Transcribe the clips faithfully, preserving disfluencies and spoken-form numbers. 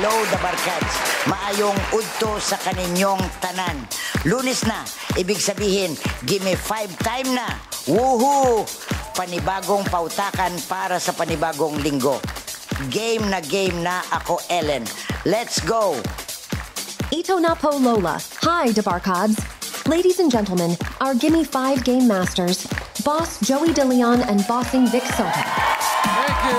Hello, the Barkads. Maayong udto sa kaninyong tanan. Lunes na, ibig sabihin, gimme five time na. Woohoo! Panibagong pautakan para sa panibagong linggo. Game na game na ako, Ellen. Let's go! Ito na po Lola. Hi, DeBarkads. Ladies and gentlemen, our Gimme five Game Masters, Boss Joey De Leon and Bossing Vic Soto. Thank you.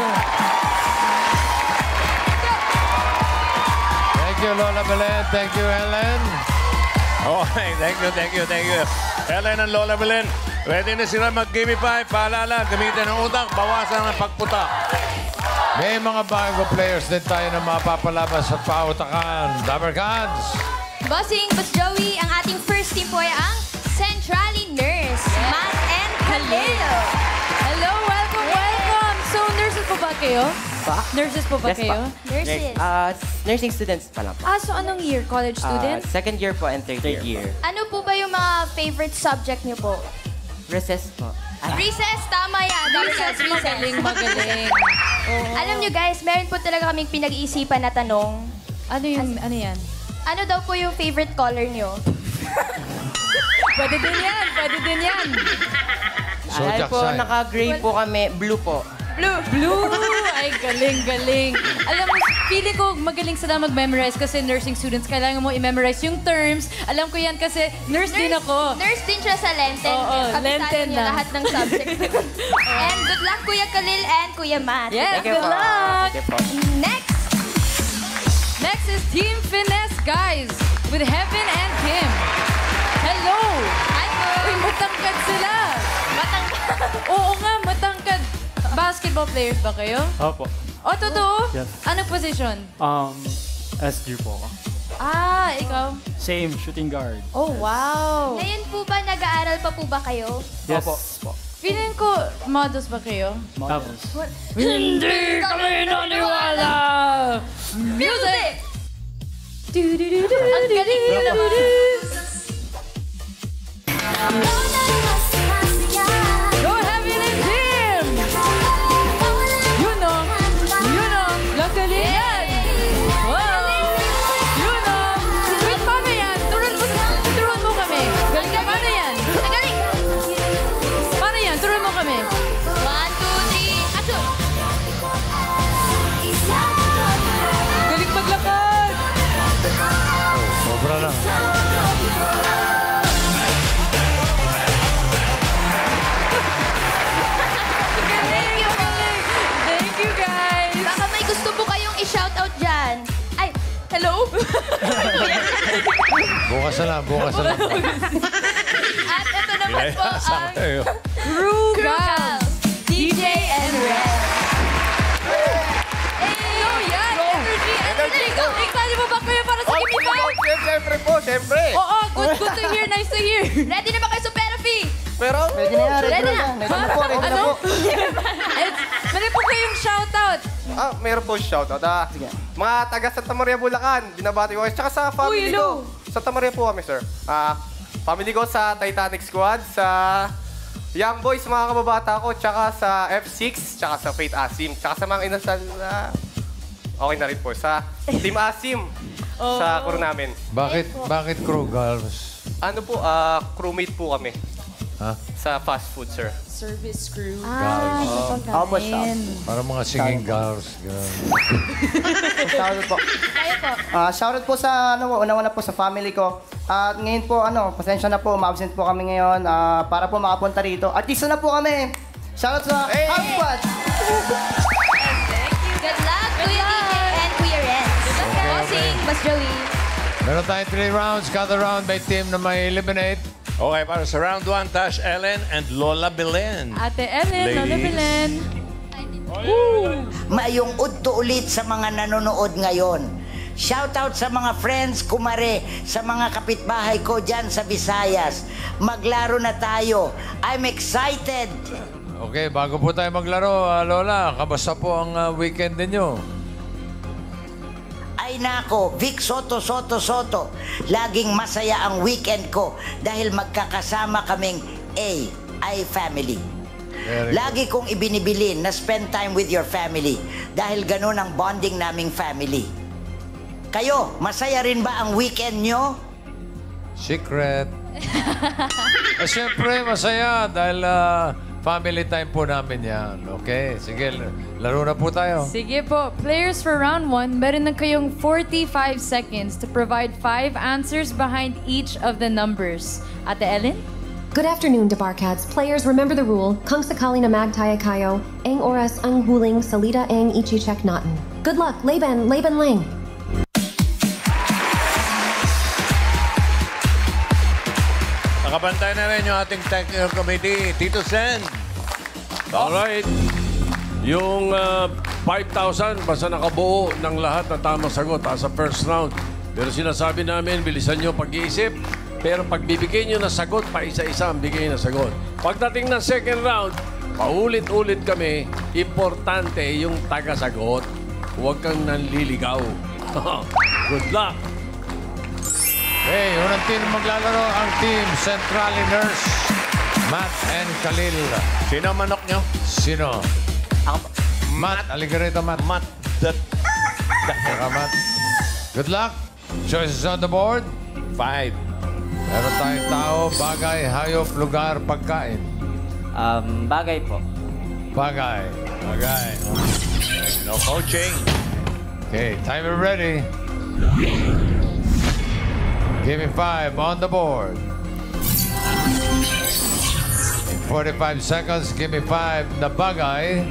Thank you, Lola Belen. Thank you, Ellen. Okay, thank you, thank you, thank you. Ellen and Lola Belen, ready na sila mag-Gimme five. Paalala, gamitin ang utak, bawasan ang pagputa. May mga bago players din tayo na mapapalaban sa pautakan. Dabarkads! Bossing, Boss Joey, ang ating first team po ay ang Centrally Nurse, Matt and Khalil. Hello, welcome, welcome. So, nurses po ba kayo? Pa? Nurses po ba Yes, kayo? pa. Nurses. Uh, nursing students pa lang po. Ah, so anong year? College Uh, student? second year po and third, Third year. year. Ano po ba yung mga favorite subject niyo po? Recess po. Ah, Recess, tama yan. Recess, magaling, magaling. Oo. Alam nyo guys, meron po talaga kaming pinag-iisipan na tanong. Ano yung, ano yan? Ano daw po yung favorite color nyo? Pwede din yan, pwede din yan. Dahil Zodiac po, sign. naka-gray po kami, blue po. Blue. Blue! Ay, galing, galing. Alam mo, feeling ko magaling sila mag-memorize kasi nursing students, kailangan mo i-memorize yung terms. Alam ko yan kasi nurse, din ako. Nurse din siya sa Lenten. Oo, Kabisado Lenten niya na. lahat ng subject. And good luck, Kuya Khalil and Kuya Matt. Yes, Thank you good po. luck! Thank you po. Next! Next is Team Finesse, guys, with Heaven and Kim. Hello! Hi po! Uy, matangkad sila! Matangkad. Oo nga, matangkad. Basketball players ba kayo? Opo. O, totoo? Yes. Anong position? Um, S G po ako. Ah, ikaw? Same, shooting guard. Oh, wow! Ngayon po ba, nag-aaral pa po ba kayo? Yes. Opo. Po. Feeling ko, models ba kayo? Models. Hindi kami naniwala! Music! Ang galing nila! Go Heaven and Team! Yun o! Yun o! Luckily yan! Wow! Yun o! Wait, paano yan? Turuan mo, turuan mo kami. Galing ka, paano yan? Ang galing! Paano yan? Turuan mo kami. One, two, three, action! Galing maglakad! Sobra lang. Thank you po! Thank you, guys! Baka may gusto po kayong i-shoutout dyan. Ay, hello? Bukas na lang, bukas na lang. At ito naman po ang Ayun. Crew Crew Gals! Gals, D J and Red. Hello, yan! Energy, energy! Go! Excited mo ba kayo para sa Gimme Five? Siyempre po, siyempre. Oo, good, good to hear, nice to hear. Ready na ba kayo sa Perafi? Pero, Ready na yan, Ready na? na po, ready na Ano? po. It's, meron po kayong shoutout. Ah, meron po shoutout. Ah, mga taga Santa Maria, Bulacan, binabati ko kayo. Tsaka sa family Uy, hello. ko. Santa Maria po kami, sir. Ah, family ko sa Titanic Squad, sa Young Boys, mga kababata ko, tsaka sa F six, tsaka sa Faith Asim, tsaka sa mga inasal na... Okay na rin po. Sa Team Asim, sa crew namin. Bakit, bakit crew girls? Ano po, ah, crewmate po kami Ha? sa fast food, sir. Service crew. Ah, Opo, staff. Parang mga singing girls. Ganun. Shoutout po. kayo po. Ah, shoutout po sa ano, una-una po sa family ko. At ngayon po ano, pasensya na po, ma-absent po kami ngayon ah, para po makapunta rito. Artista na po kami. Shoutout sa Hey! House Squad. Good luck, Kuya D J and Kuya Ren. Good luck, Bossing, Boss Joey. Meron tayong three rounds. Kada round may team na may eliminate. Okay, para sa round one, Tash Ellen and Lola Belen. Ate Ellen, Lola Ladies. Belen. Maayong udto ulit sa mga nanonood ngayon. Shoutout sa mga friends, kumare, sa mga kapitbahay ko dyan sa Visayas. Maglaro na tayo. I'm excited. Okay, bago po tayo maglaro, ah, Lola, kamusta po ang ah, weekend ninyo? Ay nako, Vic Soto, Soto, Soto. Laging masaya ang weekend ko dahil magkakasama kaming A I family. Very good. Lagi kong ibinibilin na spend time with your family dahil ganun ang bonding naming family. Kayo, masaya rin ba ang weekend nyo? Secret. eh, siyempre, masaya dahil ah, family time po namin yan. Okay? Sige, laro na po tayo. Sige po, players for round one, meron na kayong forty-five seconds to provide five answers behind each of the numbers. Ate Ellen? Good afternoon, Debarkads. Players, remember the rule. Kung sakali na magtaya kayo, ang oras ang huling salita ang ichicheck natin. Good luck, Laban, Laban Lang. Nakabantay na rin yung ating technical committee. Tito Sen. Alright. Yung uh, five thousand, basta nakabuo ng lahat na tamang sagot ah, sa first round. Pero sinasabi namin, bilisan nyo pag-iisip. Pero pag bibigay nyo na sagot, pa isa-isa ang bigay na sagot. Pagdating ng second round, paulit-ulit kami, importante yung taga-sagot. Huwag kang nanliligaw. Good luck! Hey, unang team maglalaro ang team Centrally Nurse, Matt and Khalil. Sino ang manok nyo? Sino? Ako, Matt. Halika rito, Matt. Matt. That, Halika, Matt. Good luck. Choices on the board. Five. Meron tayong tao, bagay, hayop, lugar, pagkain. Um, bagay po. Bagay. Bagay. No coaching. Okay, timer ready. Give me five on the board. In forty-five seconds, give me five na bagay.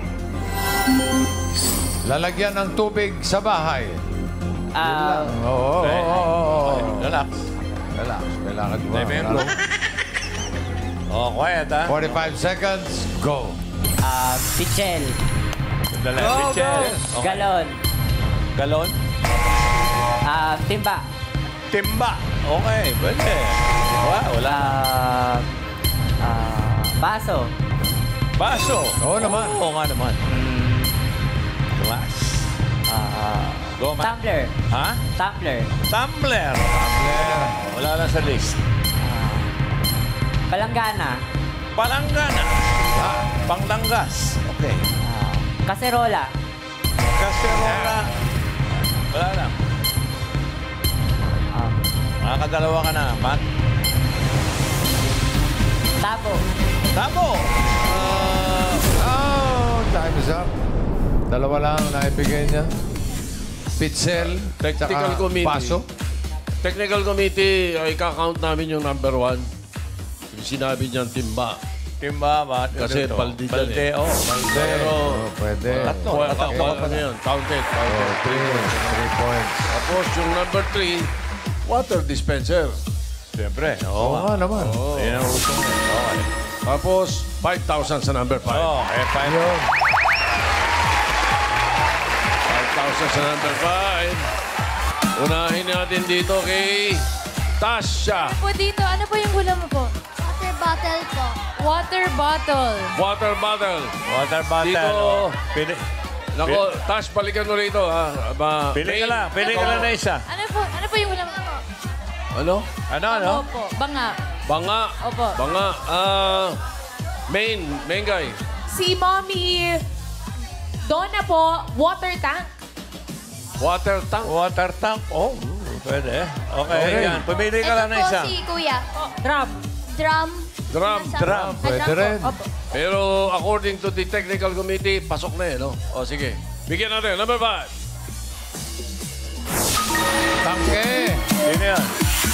Lalagyan ng tubig sa bahay. Ah, Oo, oo, oo, oo. Relax. Relax, kailangan mo. Debe bro. Oh, quiet ha. forty-five seconds, go. ah, pichel. Dala, Go, Michelle. go. Okay. Galon. Galon. Ah, timba. Timba. Okay, pwede. Wow, wala. Ah, ah, baso. Baso. Oo naman. Oo nga naman. Glass. Ah, Go, man. tumbler. Ha? Tumbler. Tumbler. Wala lang sa list. Palanggana. Palanggana. Ah, panglanggas. Okay. Ah, kaserola. Kaserola. Wala lang. Ah, Makakadalawa ka na, Matt. tabo. Tabo. Oh, time is up. Dalawa lang naibigay niya. Pitzel, Technical tsaka committee. paso. Technical committee, ay kakount namin yung number one. Yung sinabi niyang timba. Timba, Matt. Kasi Ito. balde dyan Balde, eh. oh. Pero, Oh, pwede. Tatlo. Well, Tatlo. well, ano yun? Counted. Oh, Counted. three, three points. Tapos yung number three, water dispenser. Siyempre. Oo Oo. nga naman. Oh. Yan ang gusto mo. Okay. Tapos, five thousand sa number five. Oh, eh, five. Yun. five thousand sa number five. Unahin natin dito kay Tasha. Po dito, ano po yung hula mo po? Water bottle po. Water bottle. Water bottle. Water bottle. Dito. oh. Pili, Nako, Tash, balikan mo rito. Ha? Ba, pili ka main- lang. Pili ka lang na isa. Ano po, ano po yung hula mo po? Ano? Ano, ano? Opo, banga. Banga. Opo. Banga. Ah, main. Main guy. Si Mommy Donna po, water tank. Water tank. Water tank. Oh, pwede. Okay, Okay. yan. Pumili ka Ito lang na po isa. si Kuya. Drum. Drum. Drum. Nasa- Drum. Ah, Pwede drum po. rin. Opo. Pero according to the technical committee, pasok na eh, no? O, sige. Bigyan natin. Number five. Tangke. Sino yan?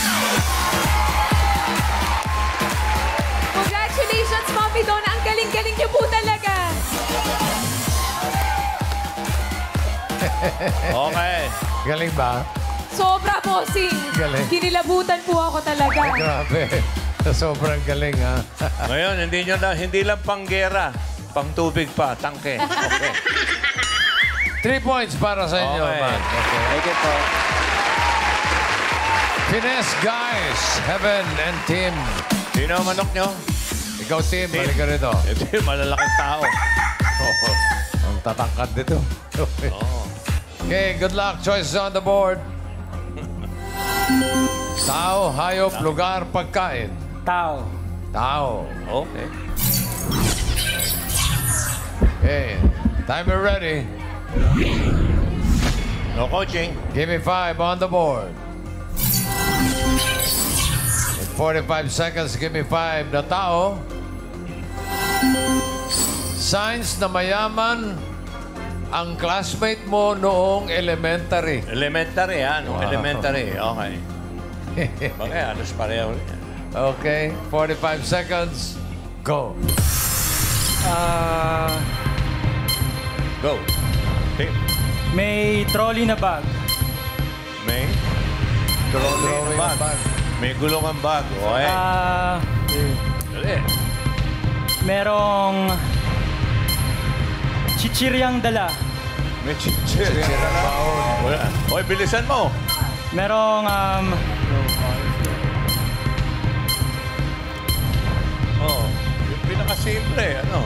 Congratulations, Mommy Donna. Ang galing-galing niyo po talaga. Okay. Galing ba? Sobra, bossing. Galing. Kinilabutan po ako talaga. Grabe. Sobrang galing, ha? Ngayon, hindi nyo na, hindi lang panggera. Pang tubig pa, tangke. Okay. Three points para sa inyo, Okay. man. Okay. Thank you po. Finesse guys, Heaven and Tim. Sino ang manok nyo? Ikaw, Tim, Tim. balik ka rito. Ito yung malalaking tao. Oh, ang tatangkad dito. Oh. Okay, good luck. Choices on the board. Tao, hayop, lugar, pagkain. Tao. Tao. Okay. Okay, timer ready. No coaching. Give me five on the board. In forty-five seconds, give me five na tao. Signs na mayaman ang classmate mo noong elementary. Elementary, ha? Nung Wow. elementary. Okay. Okay, alos pareho rin. Okay, forty-five seconds. Go. Ah, Go. Tim. may trolley na bag. May trolley Throwing na a bag. bag. May gulong ang bag. Okay. Ah, Dali. merong chichiryang dala. May chichir. Sirang baon. Wala. Hoy, bilisan mo. Merong um, Oh, yung pinakasimple, ano?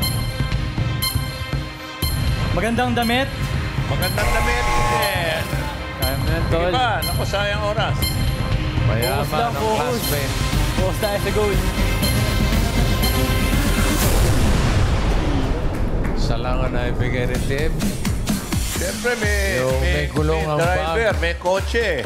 magandang damit. Magandang damit. Eh, Kaya mo yan, Sige tol. ba? Naku, sayang oras. Mayaman Focus lang, ang focus. classmate. Focus tayo sa goal. Sa langan na ibigay ni Tim. Siyempre, may, Yung may gulong may ang driver, bag. may kotse.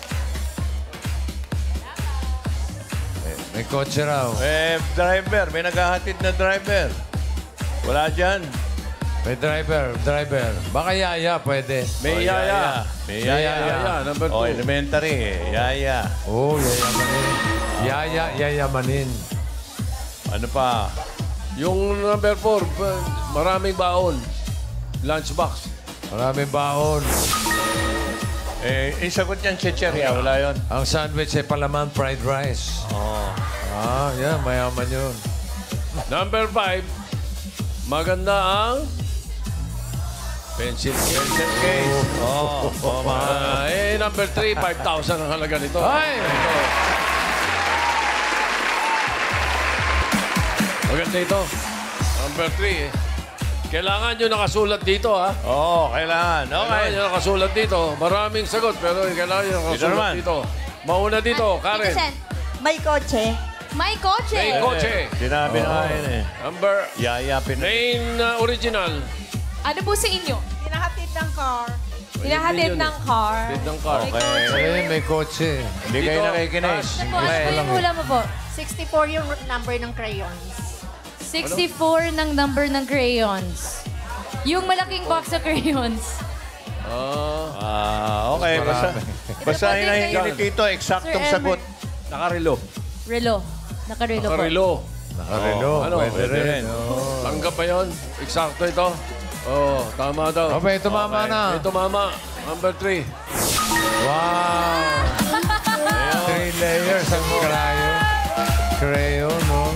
May kotse raw. May driver, may naghahatid na driver. Wala dyan. May driver, driver. Baka yaya, pwede. May Oh, yaya. May May yaya. yaya, number Oh, two. elementary. Yaya. Oo, oh, yayamanin. Yaya, yayamanin. Ano pa? Yung number four, ba- maraming baon. Lunchbox. Maraming baon. Eh, yung sagot niyan, chicheria. Wala yun. Ang sandwich ay palaman fried rice. Oh. Ah, yan, mayaman yun. Number five, maganda ang pencil case. Pencil case. Oh, oh, mahal. Ah, eh, number three, five thousand ang halaga nito. Ay! Maganda ito. Number three, eh. Kailangan nyo nakasulat dito, ha? Oo, oh, kailangan. Kailangan Okay. nyo nakasulat dito. Maraming sagot, pero kailangan nyo Dito nakasulat naman. dito. Mauna dito, Karen. May kotse. May kotse. May kotse. Sinabi na nga yun eh. Number, Yaya, pin... main uh, original. Ano po sa inyo? Hinahatid ng car. Hinahatid yun, ng eh. car. Bid ng car. Okay. Eh, may kotse. Hindi kayo Dito. nakikinig. Ano po? Ano po yung hula mo po? sixty-four yung number ng crayons. sixty-four ng number ng crayons. Yung malaking box of crayons. Ah, Ah, okay. Basta, basta Ito, hinahingi tingnan. ni Tito, eksaktong Sir sagot. nakarelo. Relo. Nakarelo po. Nakarelo. Nakarelo, Oh, ano, pwede, pwede rin. rin. Oo. Tanggap ba yun? Eksakto ito? Oo, oh, tama daw. Okay, tumama Okay. na. Ito, mama. Number three. Wow! Three layers ang crayon. Crayon, no?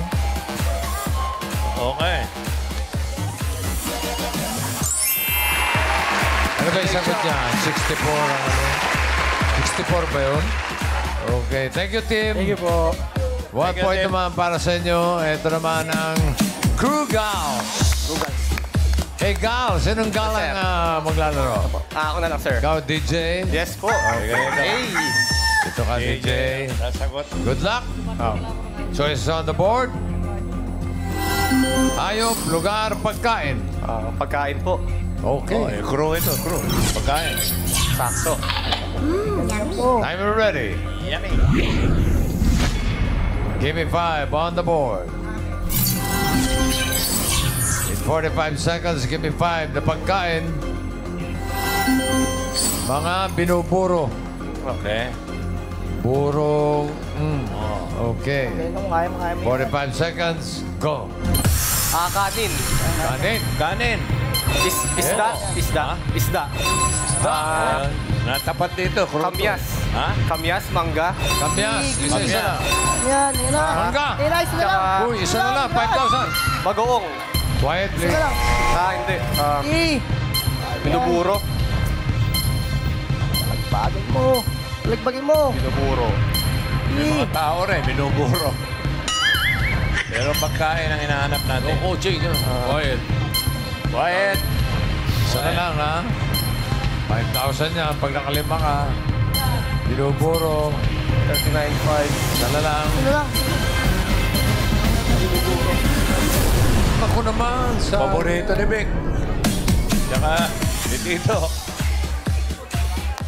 Okay. Ano ba yung sagot niya? sixty-four ang ano? sixty-four ba yun? Okay. Thank you, Tim. Thank you po. One Thank you, point Tim. naman para sa inyo. Ito naman ang Crew Gals. Hey, Gals. Sinong gal ang ah, maglalaro? Ah, ako na lang, sir. Ikaw, D J. Yes po. Okay. Hey! Ito ka, D J. Sasagot. Good luck. Choices on the board. Hayop, lugar, pagkain. Ah, pagkain po. Oh, Okay. eh, crew ito, crew. Pagkain. Sakto. Time we're ready. Yummy. Give me five on the board. In forty-five seconds, give me five na pagkain. Mga binuburo. Okay. Burong... Mm. Okay. Kung kaya mo, kaya mo. forty-five seconds, go. Ah, kanin. Kanin. Kanin. Is, isda. Isda. Isda. Ah, natapat dito, crew. Kamyas. Ha? Kamyas, mangga. Kamyas. Isa-isa na. Yan, yan na. Mangga. Yan na, isa na lang. Tsaka Uy, isa na lang. five thousand. bagoong. Quiet, Isa please. na lang. Ah, hindi. Ah, Eh, binuburo. lagbagin mo. Lagbagin mo. Binuburo. May mga tao rin, binuburo. Pero pagkain ang hinahanap natin. No coaching. Uh, Quiet. Quiet. Isa na lang, ha? five thousand yan. Pag nakalima ka, binuburo. thirty-nine point five. Isa na lang. Isa na lang. Ako naman sa... Paborito ni Vic. Tsaka, ni Tito.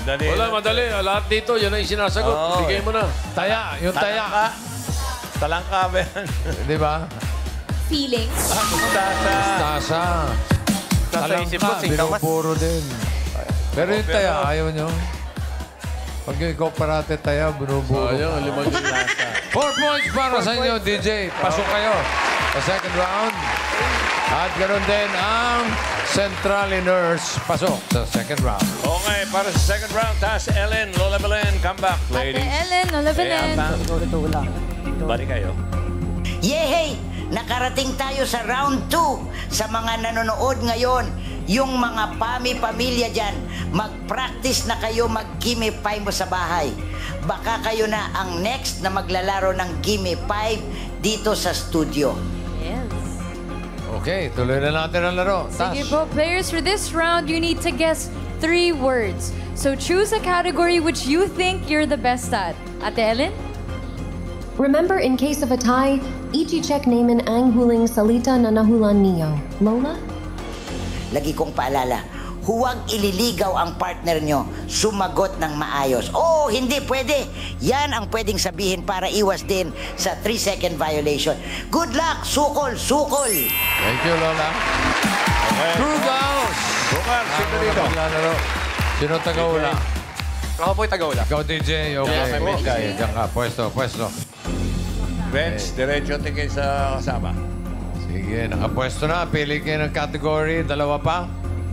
Madali. Wala, madali. Lahat dito, yan ang sinasagot. Oo, Bigay mo na. Taya, yung taya. Talangka. Talangka ba yan? Di ba? Feelings. Ah, mustasa. Tasa. Nasa isip mo, singkamas. binupuro din. Pero yung taya, ayaw nyo. Pag yung ikaw parate taya, binuburo. Sayang, limang yung lasa. Four points para sa inyo, D J. Pasok kayo sa second round. At ganoon din ang Centraliners. Pasok sa second round. Okay, para sa second round, taas Ellen, Lola Belen, come back, Ate ladies. Ellen, Lola Belen. Balik kayo. Yehey! Nakarating tayo sa round two. Sa mga nanonood ngayon, yung mga pami-pamilya dyan, mag-practice na kayo mag-Gimme five mo sa bahay. Baka kayo na ang next na maglalaro ng Gimme five dito sa studio. Yes. Okay, tuloy na natin ang laro. Tas. Sige po, players, for this round, you need to guess three words. So choose a category which you think you're the best at. Ate Ellen? Remember, in case of a tie, ichi-check naman ang huling salita na nahulan niyo. Lola? Lagi kong paalala, huwag ililigaw ang partner nyo. Sumagot ng maayos. Oh, hindi pwede. Yan ang pwedeng sabihin para iwas din sa three second violation. Good luck, sukol, sukol! Thank you, Lola. Okay. True Gauss! Bukal, sino dito? Maglalaro. Sino taga-ula? Ako po yung taga-ula. Ikaw, D J. Okay. Yes, I'm Okay. Diyan ka. Pwesto, pwesto. Bench, diretso tingin sa kasama. Sige, nakapwesto na. Pili kayo ng category. Dalawa pa.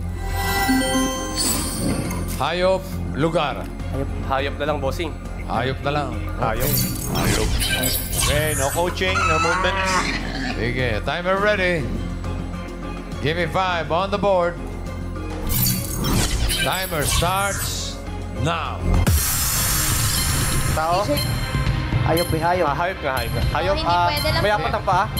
Hayop, lugar. Hayop na lang, bossing. Hayop na lang. Hayop. Ayok. Okay, no coaching, no movements. Sige, timer ready. Give me five on the board. Timer starts now. Tao? Hayop, eh, hayop. Ah, hayop nga, hayop nga. Hayop, hindi ah, pwede lang may po. apat ang paa.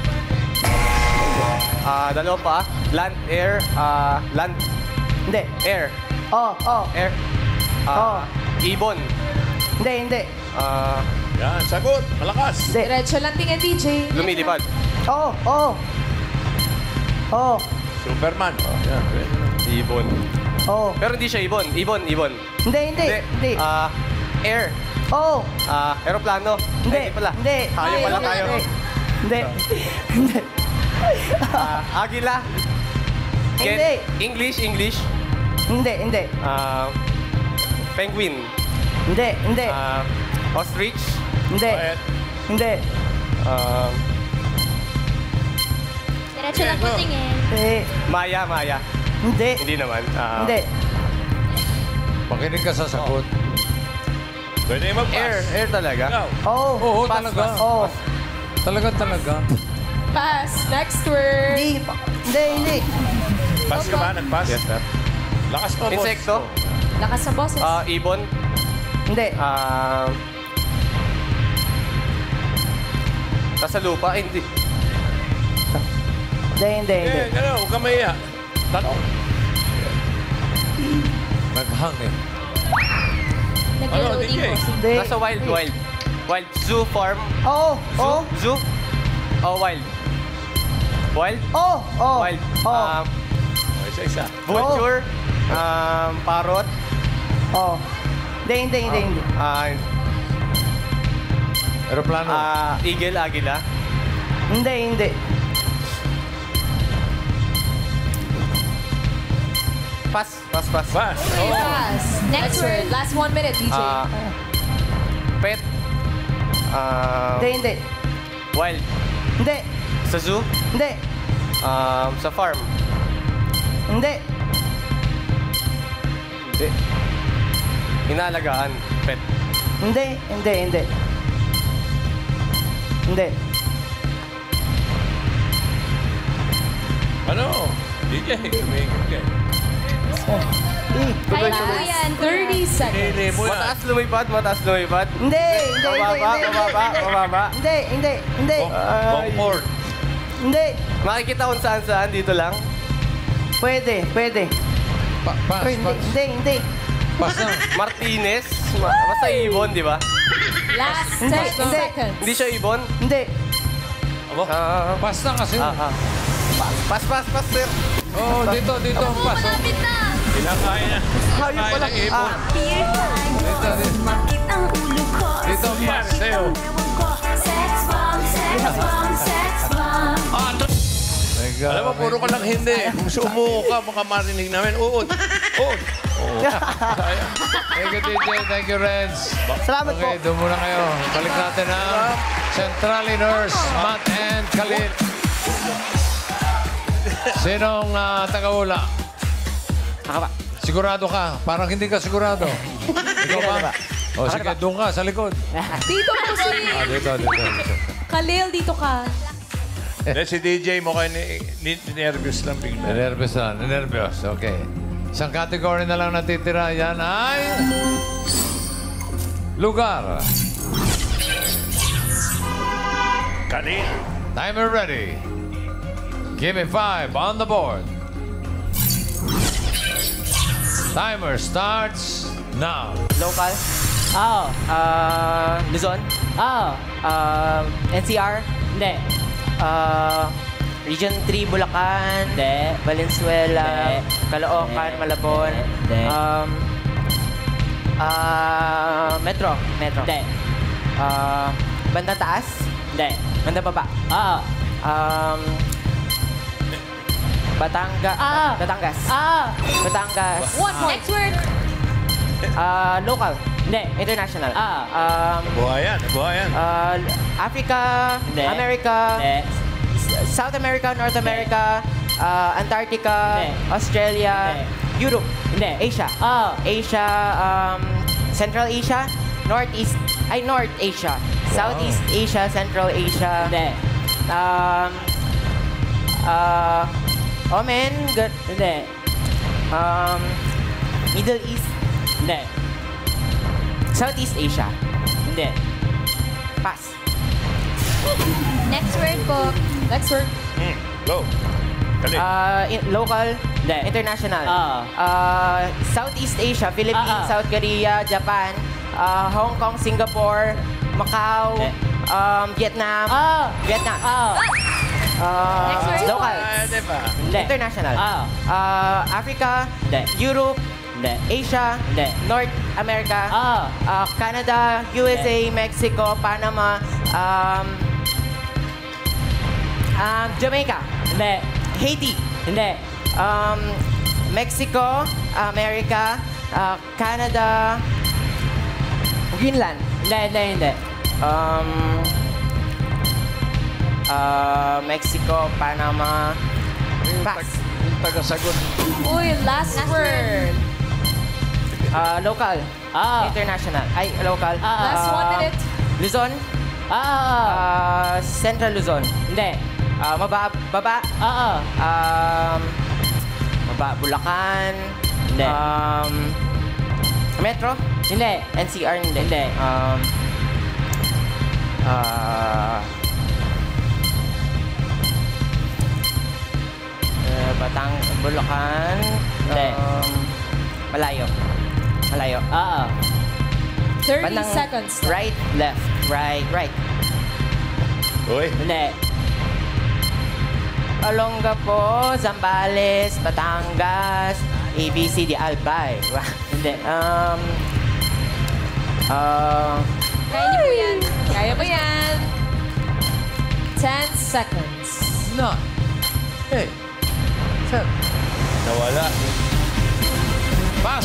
Ah, dalawang paa. Land, air, ah, land, Hindi. air, Oh, oh. air. Ah, ibon. Hindi, hindi. Ah, Yan, sagot. Malakas. Hindi. Diretso lang tingin, D J. lumilipad. Oh, oh. Oh, Superman. Yan. Ibon. oh. Pero hindi siya ibon. Ibon, ibon. Hindi, hindi. Hindi. Ah, air. Oh. Ah, aeroplano. Hindi. Ay, pala. Hindi. Hayop pala Hindi. tayo. Hindi. Hindi. Ah, agila. Get- Hindi. English, English. Hindi, hindi. Ah, penguin. Hindi, hindi. Ah, ostrich. Hindi. Quiet. Hindi. Ah, Diretso lang po tingin. Hindi. Maya, Maya. Hindi. Hindi naman. Ah, Hindi. Makinig ka sa sagot. Pwede yung mag-pass. Air, air talaga. Ikaw. Oh. Oo, Pass, talaga. pass. Oh. Talaga, talaga. Pass. Next word. Hindi. Hindi, hindi. Pass ka ba? Nag-pass? Yes, sir. Lakas mo, boss. Insekto. Lakas sa boses. Ah, ibon. Hindi. Ah, nasa lupa. Eh, hindi. Hindi, hindi, hindi. Eh, ano, huwag ka mahiya. Tanong. Naghang eh. Nag-loading Ano, D J? po. Hindi. Nasa wild, wild. Wild. Zoo farm. Oh, Zoo? oh. Zoo? Oh, wild. Wild? Oh, oh. Wild. Oh. Um, Isa-isa. vulture. Um, parrot. Oh. Hindi, hindi, hindi, hindi. Ah, Aeroplano. ah, eagle, agila. Hindi, hindi. Pass, pass, pass. Pass. Okay, pass. Next word. Last one minute, D J. Ah, pet. Ah, Hindi, hindi. wild. Hindi. Sa zoo. Hindi. Um, sa farm. Hindi. Hindi. Inaalagaan. Pet. Hindi, hindi, hindi. Hindi. Ano? D J, tumingin ka. Eh, Kaya po yan. thirty seconds. Hindi mo yan. Mataas lumipad, mataas lumipad. Hindi, hindi, hindi, Mababa, hindi, mababa, hindi, mababa. Hindi, hindi, hindi. Bongport. Hindi. Makikita kung saan saan, dito lang. Pwede, pwede. Pa pass, Pero hindi, pass. hindi, hindi. Pass na. Martinez. Ma- Basta ibon, di ba? Last Hindi, ten hindi. seconds. Hindi siya ibon. Hindi. Ah, Pass na kasi. ah, ah. Pass, pass, pass, sir. Oo, oh, dito, dito. Pass. Oh. Malapit na. Nakain na. Hayop pala. Nakain ng ipon. Ah, Dito, dito. Dito, Yan, sa'yo. Ah, to- My God. Alam mo, puro ka lang hindi. Kung sumuko ka, baka marinig namin. Uod. Uod. Thank you, D J. Thank you, Renz. Salamat Okay, po. doon muna kayo. Balik natin ang Centraliners, Matt and Khalil. Sinong uh, taga-ula? Ako ba? Sigurado ka? Parang hindi ka sigurado. Ikaw ba? O sige, doon ka, sa likod. Dito po si Ah, dito, dito. dito. Khalil, dito ka. Eh, si D J mo kayo ni, ni, ni nervous lang bigla. Nervous na, nervous. Okay. Isang category na lang natitira. Yan ay... Lugar. Kalin. Timer ready. Give me five on the board. Timer starts now. Local? Oo. Ah, Luzon? Oo. Ah, N C R? Hindi. Ah, Region three, Bulacan? Hindi. Valenzuela? Caloocan? Malabon? Hindi. Um, ah, Metro? Metro? Hindi. Ah, Bandang Taas? Hindi. Bandang Baba? Oo. Um, Batanga? Ah. Batangas? Ah. Batangas? One point. Next word. Ah, local? Hindi. International? Ah. Um, Buhayan. Buhayan. uh, Africa? Hindi. America? Hindi. South America? North America? Uh, Antarctica? Hindi. Australia? Hindi. Europe? Hindi. Asia? Ah. Asia? Um, Central Asia? Northeast? Ay, North Asia. Southeast Asia? Central Asia? Hindi. Um, uh, Omen? Good. Hindi. Um, Middle East? Hindi. Southeast Asia? Hindi. Pass. Next word po. Next word. Hmm. Go. Kalin. Uh, in- local? Hindi. International? Uh, Southeast Asia? Philippines, South Korea, Japan, uh, Hong Kong, Singapore, Macau, um, Vietnam, Vietnam. Uh, Next word. local? Ah, di ba? International? Uh, Africa? Europe? Asia? North America? Uh, Canada? U S A? Mexico? Panama? Um, um, Jamaica? Haiti? Um, Mexico? America? Uh, Canada? Greenland? Um, uh, Mexico? Panama? Pass. Yung taga-sagot. Uy, last, word. Uh, local? International? Ay, local? Last one Uh, minute. Luzon? Ah. Central Luzon? Hindi. Ah, maba, baba? Oo. Um, baba, Bulacan? Hindi. Um, Metro? Hindi. N C R? Hindi. Hindi. Um, ah, uh, Batang, Bulacan? Hindi. Um, malayo. Malayo. Oo. thirty Bandang seconds. Right, left, right, right. Uy. Hindi. Olongapo, Zambales, Batangas, A B C D, Albay. Hindi. Um, uh, Kaya niyo po yan. Kaya po yan. ten seconds. No. Hey. Sir. Nawala. Pass.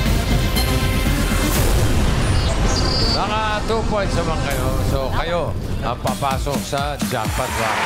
Naka two points naman kayo. So, kayo ang papasok sa jackpot round.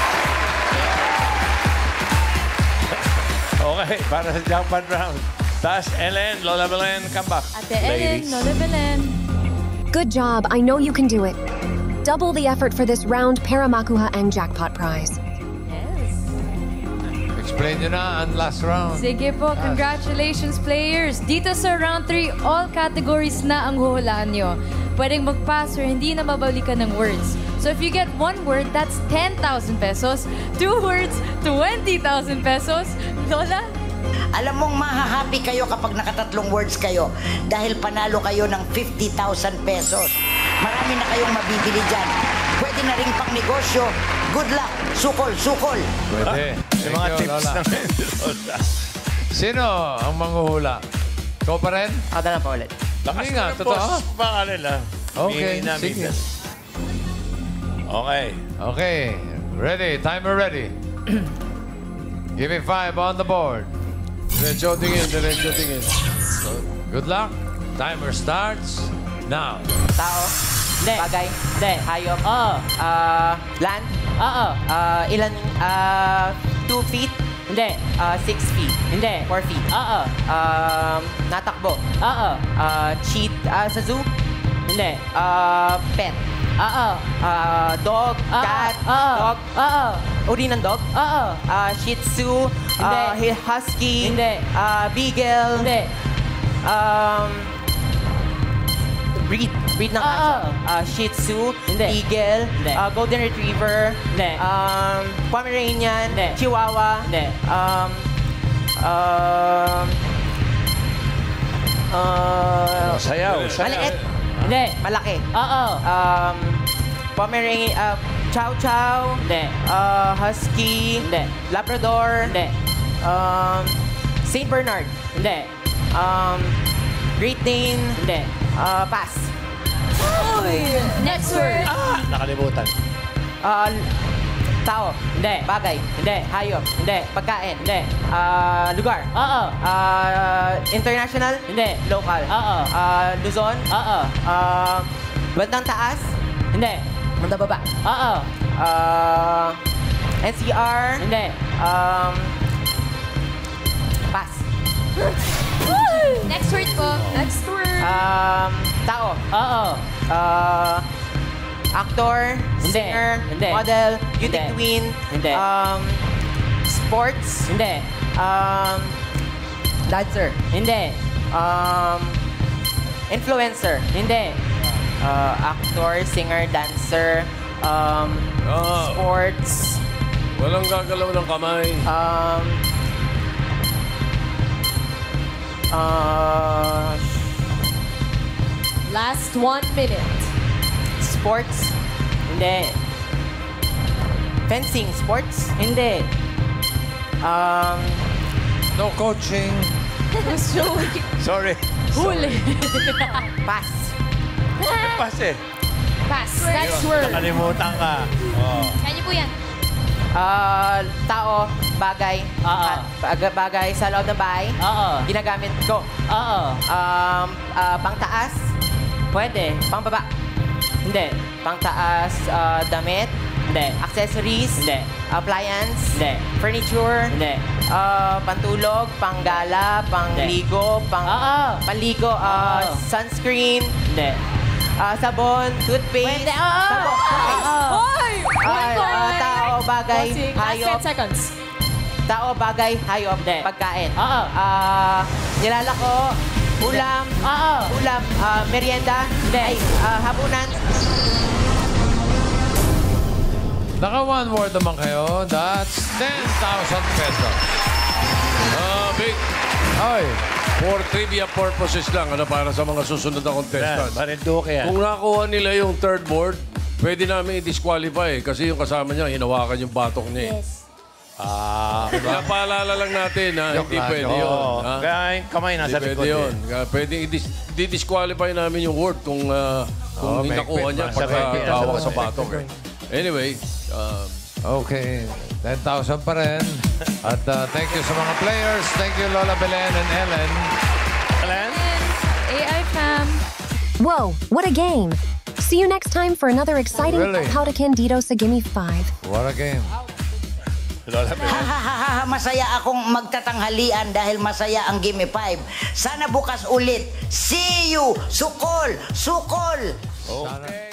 Okay, para sa jackpot round. Taas, Ellen, Lola Belen, come back. Ate Ellen, Lola Belen. Good job. I know you can do it. Double the effort for this round Paramakuha and jackpot prize. Yes. Explain nyo na ang last round. Sige po, congratulations players! Dito sa round three, all categories na ang huhulaan nyo. Pwedeng mag-pass or hindi na mabalikan ng words. So if you get one word, that's ten thousand pesos. Two words, twenty thousand pesos. Lola? Alam mong mahahappy kayo kapag nakatatlong words kayo dahil panalo kayo ng fifty thousand pesos. Marami na kayong mabibili dyan. Pwede na rin pang negosyo. Good luck. Sukol, sukol. Pwede. Yung mga Thank you, tips Lola. namin, Lola. Sino ang manghuhula? Ikaw pa rin? Ako na lang po ulit. Hindi nga, ng totoo. boss. Baka nila. Okay, Hingin namin sige. yan. Okay. Okay, ready. Timer ready. Give me five on the board. Diretso tingin, diretso tingin. Good luck. Timer starts now. Tao. Hindi. Bagay. Hindi. Hayop. Oo. Ah, land. Oo. Ah, ilan? Ah, two feet. Hindi. Ah, six feet. Hindi. Four feet. Oo. Um, natakbo. Oo. Ah, cheat. Ah, sa zoo. Hindi. Ah, pet. Oo. Ah, dog. Cat. Dog. Oo. Uri ng dog? Oo. Ah, Shih Tzu. Hindi. Ah, husky. Hindi. Ah, beagle. Hindi. Um, breed. Breed ng aso. Ah, Shih Tzu. Hindi. Eagle. Hindi. Ah, Golden Retriever. Hindi. Um, Pomeranian. Hindi. Chihuahua. Hindi. Um, um, uh, Sayaw, sayaw. Maliit. Hindi. Malaki. Oo. Um, Pomeranian. Uh, Chow Chow. Hindi. Uh, Husky. Hindi. Labrador. Hindi. Um, Saint Bernard. Hindi. Um, Great Dane. Hindi. Uh, pass. Next word. Ah, nakalimutan. Uh, tao. Hindi. Bagay. Hindi. Hayop. Hindi. Pagkain. Hindi. Uh, lugar. Oo. Uh, international. Hindi. Local. Oo. Uh, Luzon. Oo. Uh, bandang taas. Hindi. Bandang baba. Oo. Uh, N C R. Hindi. Um, pass. Next word po. Next word. Um, tao. Oo. Uh, actor, singer, Hindi. model, beauty Hindi. queen, Hindi. um, sports, Hindi. um, dancer, Hindi. um, influencer, Hindi. uh, actor, singer, dancer, um, Ah, sports, walang gagalaw ng kamay. um, uh, Last one minute. sports, Hindi. fencing, sports, Hindi. um, No coaching. Sorry. Huli. pass. Pass eh. Pass. Next word. Nakalimutan ka. Oh. Kaya niyo po yan. Ah, tao, bagay, Oo. ah, bag- bagay sa loob ng bahay, Oo. ginagamit ko. Oo. Um, ah, pangtaas, Pwede. pangbaba, Hindi. pangtaas, ah, damit, Hindi. accessories, Hindi. appliance, Hindi. furniture, Hindi. ah, pantulog, panggala, pangligo, pang Oo. panligo, ah, Oo. sunscreen, Hindi. ah, sabon, toothpaste, Pwede. Oo. sabon, toothpaste. Hoy! Ah, ah, tao, bagay, hayop, seconds. tao, bagay, hayop, Hindi. pagkain. Oo. Ah, nilalako, ulam, Oo. ulam, ah, merienda, ay, ah, hapunan. Naka one word naman kayo. That's ten thousand pesos. Ah, big. Oy. For trivia purposes lang, ano, para sa mga susunod na Yan, contestants. Marinduque yan. Kung nakuha nila yung third board, pwede namin i-disqualify kasi yung kasama niya, hinawakan yung batok niya. eh. Ah, Pinapaalala lang natin na Joke hindi lang, pwede joke. yun. oo. ha? Kaya yung kamay Hindi nasa pwede likod yun. eh. Kaya pwede i-dis- di-disqualify namin yung word kung, ah, Oo, kung may nakuha quick niya ba? pagka Sabay, hawak sabay. sa batok. eh. Anyway, um, Okay. ten thousand pa rin. At uh, thank you sa mga players. Thank you, Lola Belen and Ellen. Alan? A I fam. Whoa, what a game! See you next time for another exciting Really? How to Candido sa Gimme five. What a game. Lola Belen. Hahaha, masaya akong magtatanghalian dahil masaya ang Gimme five. Sana bukas ulit. See you! Sukol! Sukol! Okay.